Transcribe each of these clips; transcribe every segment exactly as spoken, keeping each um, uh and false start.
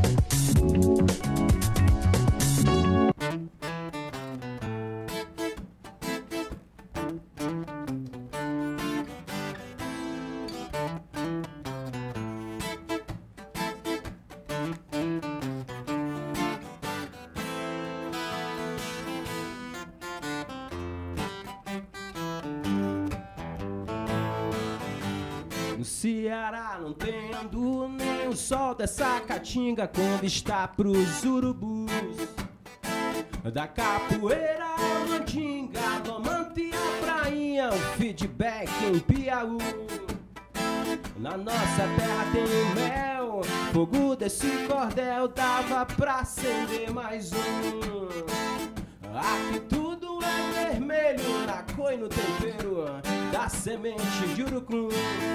Ceará não tem andu nem o sol dessa caatinga com vista pros urubus. Da capoeira ao mandinga, do Amante à prainha, o feedback em Piauí. Na nossa terra tem o mel, fogo desse cordel dava pra acender mais um. Aqui tudo é vermelho, na cor e no tempero da semente de urucum.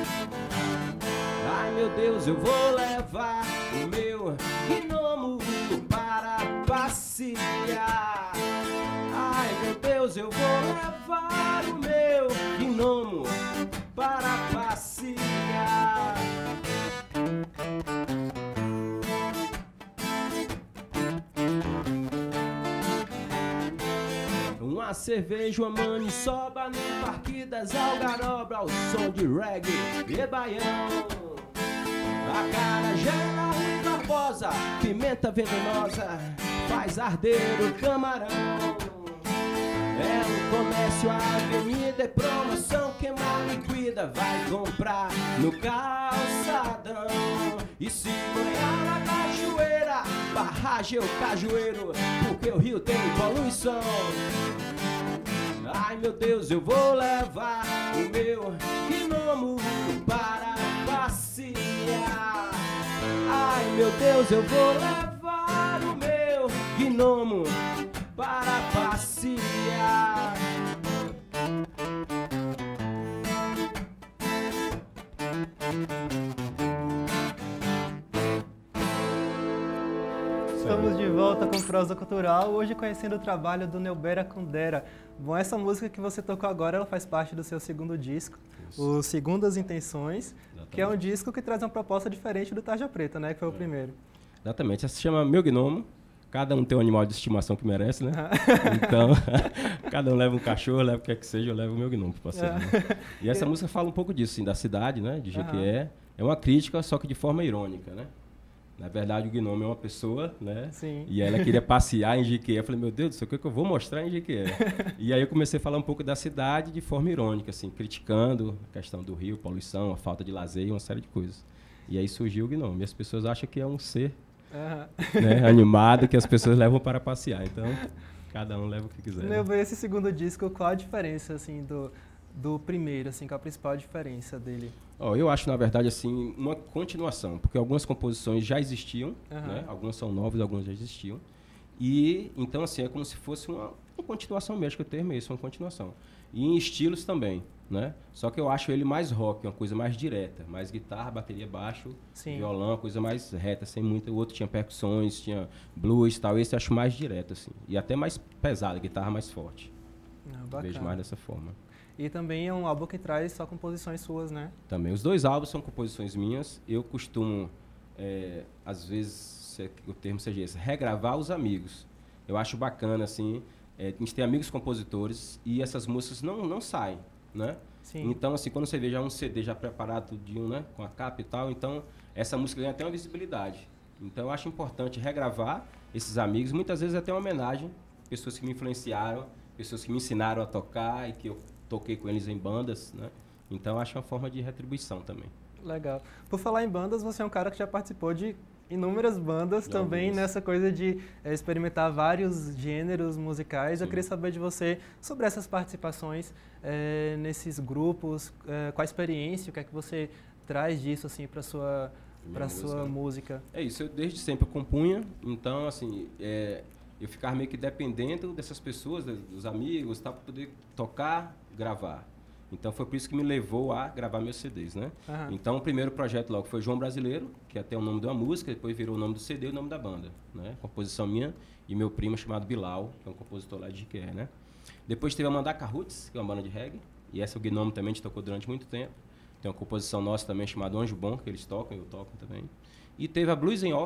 Ai meu Deus, eu vou levar o meu gnomo para passear. Ai meu Deus, eu vou levar o meu gnomo para passear. Uma cerveja, uma maniçoba no Parque das Algarobas, ao som de reggae e baião. Acarajé, Rui Barbosa, pimenta venenosa, faz arder o camarão. É um comércio, a avenida é promoção, quem mal liquida vai comprar no calçadão. E se banhar na cachoeira, barragem ou cajueiro, porque o rio tem poluição. Ai meu Deus, eu vou levar o meu gnomo para passear. Ai meu Deus, eu vou levar o meu gnomo para passear. Estamos de volta com Prosa Cultural, hoje conhecendo o trabalho do Neubera Kundera. Bom, essa música que você tocou agora, ela faz parte do seu segundo disco, Isso. o Segundas Intenções, Exatamente. Que é um disco que traz uma proposta diferente do Tarja Preta, né, que foi é. o primeiro. Exatamente, essa se chama Meu Gnomo, cada um tem um animal de estimação que merece, né? Então, cada um leva um cachorro, leva o que é que seja, eu levo o meu gnomo para passear. Né? E essa música fala um pouco disso, sim, da cidade, né, de Jequié. Uhum. É uma crítica, só que de forma irônica, né? Na verdade, o gnomo é uma pessoa, né? Sim. E ela queria passear em Jequié. Eu falei, meu Deus do céu, o que, é que eu vou mostrar em Jequié? E aí eu comecei a falar um pouco da cidade de forma irônica, assim, criticando a questão do rio, poluição, a falta de lazer e uma série de coisas. E aí surgiu o gnomo. E as pessoas acham que é um ser uhum. né, animado que as pessoas levam para passear. Então, cada um leva o que quiser. Eu vejo esse segundo disco, qual a diferença, assim, do... do primeiro, assim, qual a principal diferença dele? Oh, eu acho, na verdade, assim, uma continuação, porque algumas composições já existiam, uhum. né? Algumas são novas, algumas já existiam. E, então, assim, é como se fosse uma, uma continuação mesmo, que o termo é isso, uma continuação. E em estilos também, né? Só que eu acho ele mais rock, uma coisa mais direta, mais guitarra, bateria, baixo, Sim. violão, uma coisa mais reta, sem muito. O outro tinha percussões, tinha blues e tal. Esse eu acho mais direto, assim. E até mais pesado, guitarra mais forte. Ah, bacana. Vejo mais dessa forma. E também é um álbum que traz só composições suas, né? Também. Os dois álbuns são composições minhas. Eu costumo, é, às vezes, se o termo seja esse, regravar os amigos. Eu acho bacana, assim, é, a gente tem amigos compositores e essas músicas não, não saem, né? Sim. Então, assim, quando você vê já um C D já preparado de um, né, com a capa e tal, então essa música ganha até uma visibilidade. Então, eu acho importante regravar esses amigos, muitas vezes até uma homenagem, pessoas que me influenciaram, pessoas que me ensinaram a tocar e que eu toquei com eles em bandas, né? Então acho uma forma de retribuição também. Legal. Por falar em bandas, você é um cara que já participou de inúmeras bandas de também algumas. Nessa coisa de é, experimentar vários gêneros musicais. Sim. Eu queria saber de você sobre essas participações é, nesses grupos, é, qual a experiência, o que é que você traz disso assim para sua para sua música. É isso. Eu desde sempre eu compunha, então assim é, eu ficava meio que dependendo dessas pessoas, dos amigos, tal, para poder tocar, gravar. Então foi por isso que me levou a gravar meus C Ds, né? Uhum. Então o primeiro projeto logo foi João Brasileiro, que até o nome de uma música, depois virou o nome do C D e o nome da banda, né? Composição minha e meu primo chamado Bilal, que é um compositor lá de Jequié, né? Depois teve a Mandaca Roots, que é uma banda de reggae, e essa o Gnomo também a gente tocou durante muito tempo. Tem uma composição nossa também chamada Anjo Bom, que eles tocam, eu toco também. E teve a Blues em Off,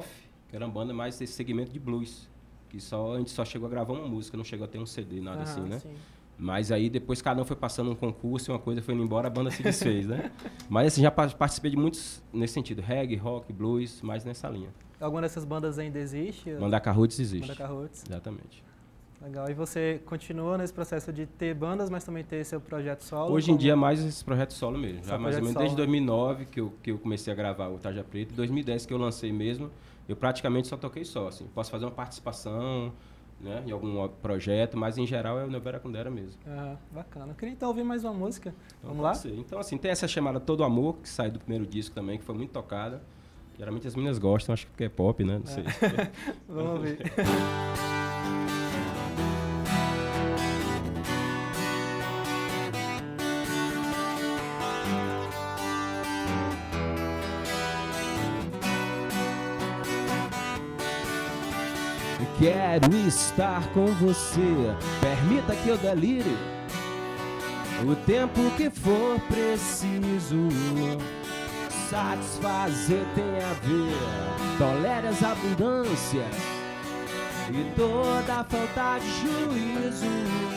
que era uma banda mais desse segmento de blues. Que só, a gente só chegou a gravar uma música, não chegou a ter um C D, nada ah, assim, né? Sim. Mas aí depois cada um foi passando um concurso e uma coisa foi indo embora, a banda se desfez, né? Mas assim, já participei de muitos nesse sentido, reggae, rock, blues, mais nessa linha. Alguma dessas bandas ainda existe? Mandaca Roots existe. Mandaca Roots. Exatamente. Legal. E você continua nesse processo de ter bandas, mas também ter seu projeto solo? Hoje como... em dia é mais esse projeto solo mesmo. Só já mais ou menos solo, desde né? dois mil e nove que eu, que eu comecei a gravar o Tarja Preta, em dois mil e dez que eu lancei mesmo, eu praticamente só toquei só, assim. Posso fazer uma participação, né, em algum projeto, mas em geral é o Neubera Kundera mesmo. Ah, bacana. Eu queria então ouvir mais uma música. Então, Vamos lá? Ser. Então, assim, tem essa chamada Todo Amor, que sai do primeiro disco também, que foi muito tocada. Geralmente as meninas gostam, acho que é pop, né? Não sei. É. Vamos ouvir. Quero estar com você, permita que eu delire o tempo que for preciso. Satisfazer tem a ver, tolere as abundâncias e toda a falta de juízo.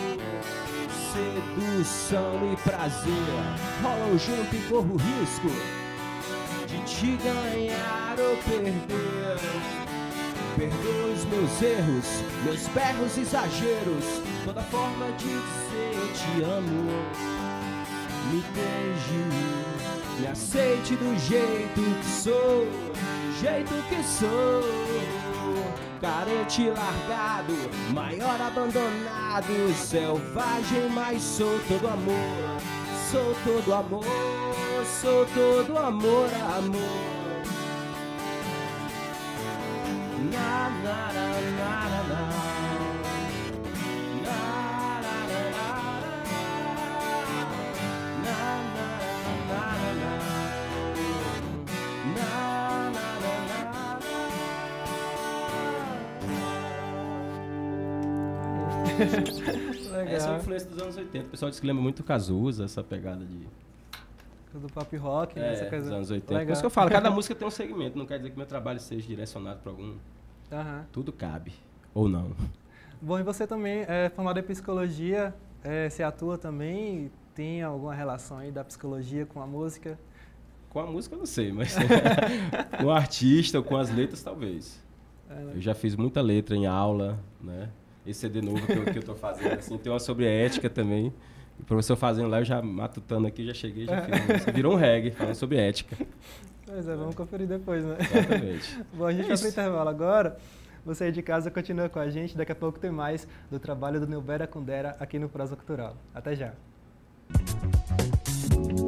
Sedução e prazer rolam junto e corro o risco de te ganhar ou perder. Perdoa os meus erros, meus berros e exageros, toda forma de dizer eu te amo. Me beije, me aceite do jeito que sou, do jeito que sou. Carente e largado, maior abandonado, selvagem, mas sou todo amor. Sou todo amor, sou todo amor, amor. Na, na, na, na, na, na. Na, na, na, na, na. Na, na, na, na, na. Legal. Essa é uma influência dos anos oitenta. O pessoal diz que lembra muito Cazuza, essa pegada de... Do pop rock, né? É, Essa coisa... dos anos oitenta. Legal. Por isso que eu falo, cada música tem um segmento. Não quer dizer que meu trabalho seja direcionado para algum... Uhum. Tudo cabe. Ou não. Bom, e você também é formado em psicologia, é, você atua também, tem alguma relação aí da psicologia com a música? Com a música eu não sei, mas com o artista ou com as letras talvez. É, né? Eu já fiz muita letra em aula, né? Esse C D novo que eu, que eu tô fazendo, assim, tem uma sobre ética também. O professor fazendo lá, eu já matutando aqui, já cheguei, já fiz. Virou um reggae, falando sobre ética. Pois é, vamos conferir depois, né? Exatamente. Bom, a gente é vai para o intervalo agora. Você aí de casa continua com a gente. Daqui a pouco tem mais do trabalho do Neubera Kundera aqui no Prosa Cultural. Até já.